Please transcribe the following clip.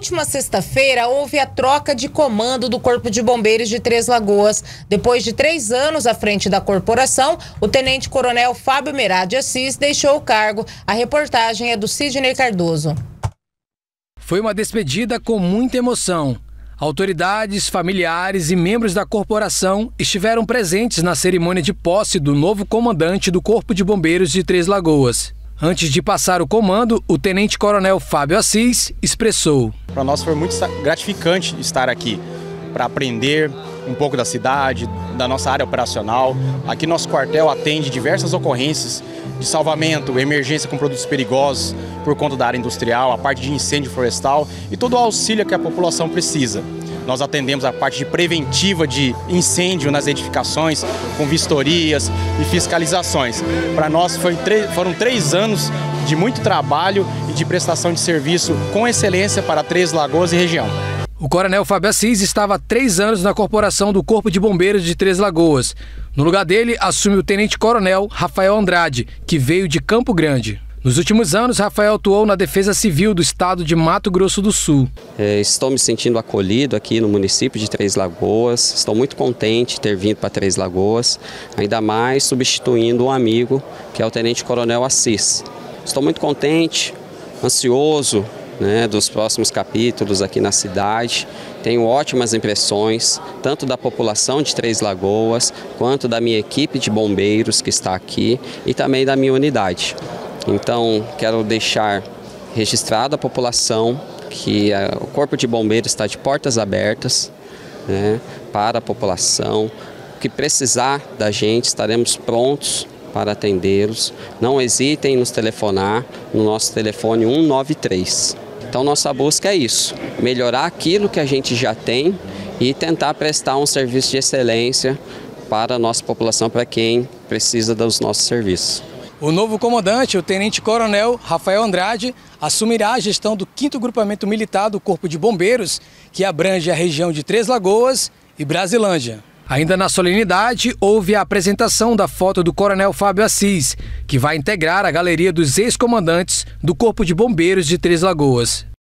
última sexta-feira, houve a troca de comando do Corpo de Bombeiros de Três Lagoas. Depois de 3 anos à frente da corporação, o tenente-coronel Fábio Merad Assis deixou o cargo. A reportagem é do Sidney Cardoso. Foi uma despedida com muita emoção. Autoridades, familiares e membros da corporação estiveram presentes na cerimônia de posse do novo comandante do Corpo de Bombeiros de Três Lagoas. Antes de passar o comando, o tenente-coronel Fábio Assis expressou: Para nós foi muito gratificante estar aqui para aprender um pouco da cidade, da nossa área operacional. Aqui nosso quartel atende diversas ocorrências de salvamento, emergência com produtos perigosos por conta da área industrial, a parte de incêndio florestal e todo o auxílio que a população precisa. Nós atendemos a parte de preventiva de incêndio nas edificações, com vistorias e fiscalizações. Para nós foram 3 anos de muito trabalho e de prestação de serviço com excelência para Três Lagoas e região. O coronel Fábio Assis estava há 3 anos na corporação do Corpo de Bombeiros de Três Lagoas. No lugar dele, assume o tenente-coronel Rafael Andrade, que veio de Campo Grande. Nos últimos anos, Rafael atuou na Defesa Civil do estado de Mato Grosso do Sul. Estou me sentindo acolhido aqui no município de Três Lagoas. Estou muito contente de ter vindo para Três Lagoas, ainda mais substituindo um amigo, que é o tenente-coronel Assis. Estou muito contente, ansioso, dos próximos capítulos aqui na cidade. Tenho ótimas impressões, tanto da população de Três Lagoas, quanto da minha equipe de bombeiros que está aqui e também da minha unidade. Então, quero deixar registrado a população que o Corpo de Bombeiros está de portas abertas, para a população. O que precisar da gente, estaremos prontos para atendê-los. Não hesitem em nos telefonar no nosso telefone 193. Então, nossa busca é isso, melhorar aquilo que a gente já tem e tentar prestar um serviço de excelência para a nossa população, para quem precisa dos nossos serviços. O novo comandante, o tenente-coronel Rafael Andrade, assumirá a gestão do 5º Grupamento Militar do Corpo de Bombeiros, que abrange a região de Três Lagoas e Brasilândia. Ainda na solenidade, houve a apresentação da foto do coronel Fábio Assis, que vai integrar a galeria dos ex-comandantes do Corpo de Bombeiros de Três Lagoas.